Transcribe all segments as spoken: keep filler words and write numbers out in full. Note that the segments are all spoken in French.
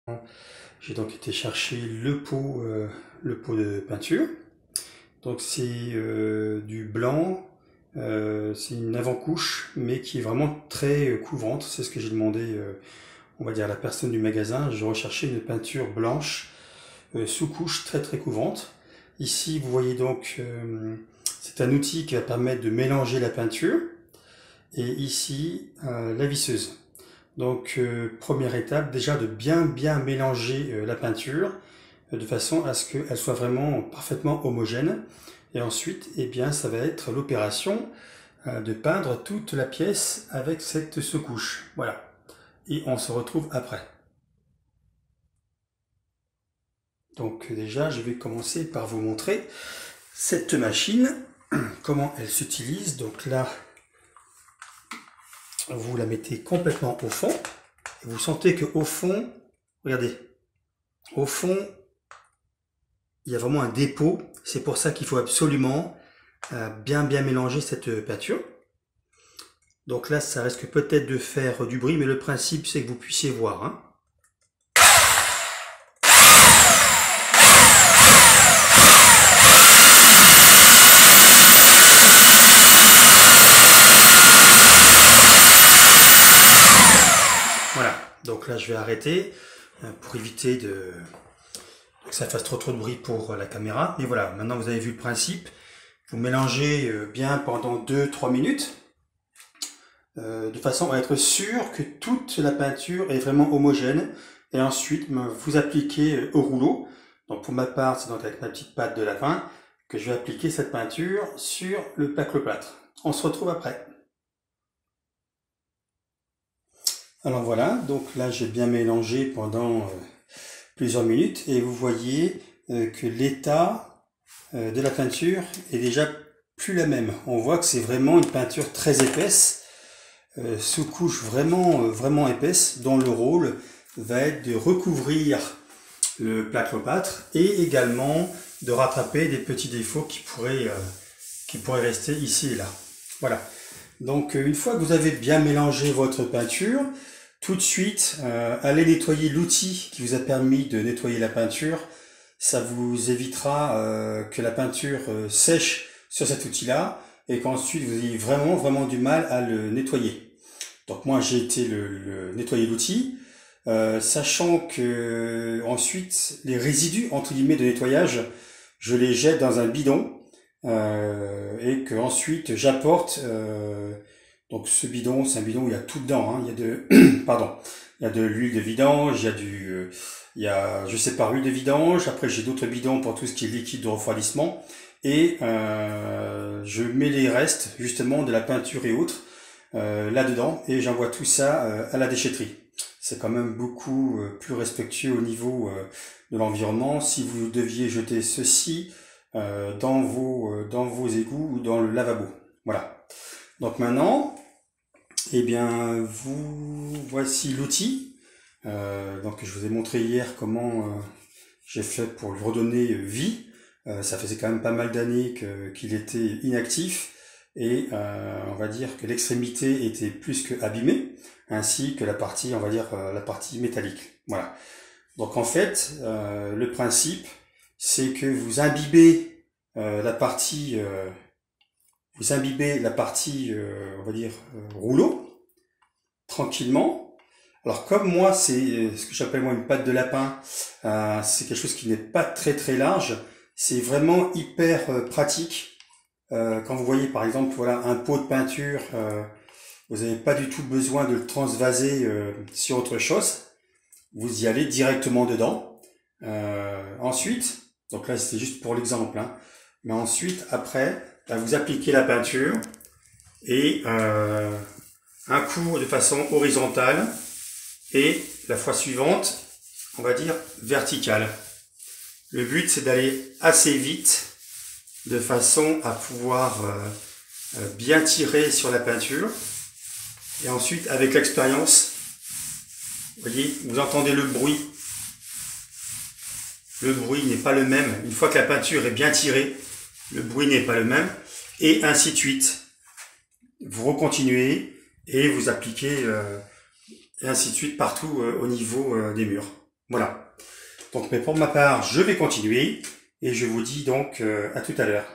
J'ai donc été chercher le pot, euh, le pot de peinture. Donc c'est euh, du blanc, euh, c'est une avant-couche, mais qui est vraiment très euh, couvrante. C'est ce que j'ai demandé, euh, on va dire, à la personne du magasin. Je recherchais une peinture blanche, euh, sous-couche, très très couvrante. Ici, vous voyez donc, euh, c'est un outil qui va permettre de mélanger la peinture. Et ici, euh, la visseuse. Donc, euh, première étape, déjà de bien bien mélanger euh, la peinture euh, de façon à ce qu'elle soit vraiment parfaitement homogène. Et ensuite, eh bien, ça va être l'opération euh, de peindre toute la pièce avec cette sous-couche. Voilà. Et on se retrouve après. Donc déjà, je vais commencer par vous montrer cette machine, comment elle s'utilise. Donc là, vous la mettez complètement au fond. Et vous sentez qu'au fond, regardez, au fond, il y a vraiment un dépôt. C'est pour ça qu'il faut absolument euh, bien bien mélanger cette peinture. Donc là, ça risque peut-être de faire du bruit, mais le principe, c'est que vous puissiez voir. Hein. Voilà, donc là, je vais arrêter euh, pour éviter de... que ça fasse trop trop de bruit pour la caméra. Mais voilà, maintenant vous avez vu le principe. Vous mélangez bien pendant deux trois minutes. Euh, de façon à être sûr que toute la peinture est vraiment homogène. Et ensuite, vous appliquez au rouleau. Donc pour ma part, c'est donc avec ma petite pâte de lapin que je vais appliquer cette peinture sur le plaque-le-plâtre. On se retrouve après. Alors voilà, donc là j'ai bien mélangé pendant euh, plusieurs minutes et vous voyez euh, que l'état euh, de la peinture est déjà plus la même. On voit que c'est vraiment une peinture très épaisse, euh, sous couche vraiment, euh, vraiment épaisse, dont le rôle va être de recouvrir le plaque-le-plâtre et également de rattraper des petits défauts qui pourraient, euh, qui pourraient rester ici et là. Voilà. Donc une fois que vous avez bien mélangé votre peinture, tout de suite, euh, allez nettoyer l'outil qui vous a permis de nettoyer la peinture. Ça vous évitera euh, que la peinture euh, sèche sur cet outil-là et qu'ensuite vous ayez vraiment vraiment du mal à le nettoyer. Donc moi j'ai été le, le nettoyer l'outil, euh, sachant que ensuite les résidus entre guillemets de nettoyage, je les jette dans un bidon euh, et que ensuite j'apporte. Euh, Donc ce bidon, c'est un bidon où il y a tout dedans. Hein. Il y a de, pardon, il y a de l'huile de vidange, il y a du, euh, il y a, je sépare l'huile de vidange. Après j'ai d'autres bidons pour tout ce qui est liquide de refroidissement et euh, je mets les restes justement de la peinture et autres euh, là-dedans et j'envoie tout ça euh, à la déchetterie. C'est quand même beaucoup euh, plus respectueux au niveau euh, de l'environnement. Si vous deviez jeter ceci euh, dans vos euh, dans vos égouts ou dans le lavabo. Voilà. Donc maintenant, eh bien, vous voici l'outil. Euh, donc je vous ai montré hier comment euh, j'ai fait pour lui redonner vie. Euh, ça faisait quand même pas mal d'années qu'il était inactif et euh, on va dire que l'extrémité était plus que abîmée, ainsi que la partie, on va dire euh, la partie métallique. Voilà. Donc en fait, euh, le principe, c'est que vous imbibez euh, la partie euh, vous imbibez la partie, euh, on va dire, euh, rouleau, tranquillement. Alors comme moi, c'est ce que j'appelle moi une pâte de lapin, euh, c'est quelque chose qui n'est pas très très large, c'est vraiment hyper euh, pratique. Euh, quand vous voyez par exemple voilà un pot de peinture, euh, vous n'avez pas du tout besoin de le transvaser euh, sur autre chose, vous y allez directement dedans. Euh, ensuite, donc là c'est juste pour l'exemple, hein, mais ensuite après, là, vous appliquez la peinture et euh, un coup de façon horizontale et la fois suivante, on va dire verticale. Le but c'est d'aller assez vite de façon à pouvoir euh, bien tirer sur la peinture et ensuite avec l'expérience, vous voyez, vous entendez le bruit. Le bruit n'est pas le même. Une fois que la peinture est bien tirée, le bruit n'est pas le même. Et ainsi de suite. Vous recontinuez et vous appliquez euh, et ainsi de suite partout euh, au niveau euh, des murs. Voilà. Donc, mais pour ma part, je vais continuer et je vous dis donc euh, à tout à l'heure.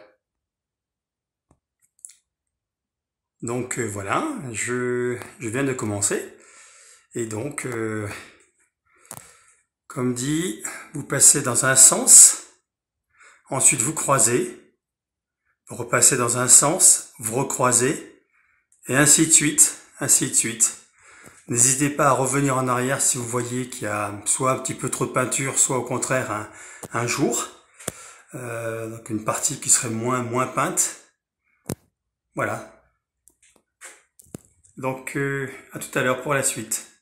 Donc euh, voilà, je, je viens de commencer. Et donc, euh, comme dit, vous passez dans un sens, ensuite vous croisez, vous repassez dans un sens, vous recroisez, et ainsi de suite, ainsi de suite. N'hésitez pas à revenir en arrière si vous voyez qu'il y a soit un petit peu trop de peinture, soit au contraire un, un jour. Euh, donc une partie qui serait moins, moins peinte. Voilà. Donc euh, à tout à l'heure pour la suite.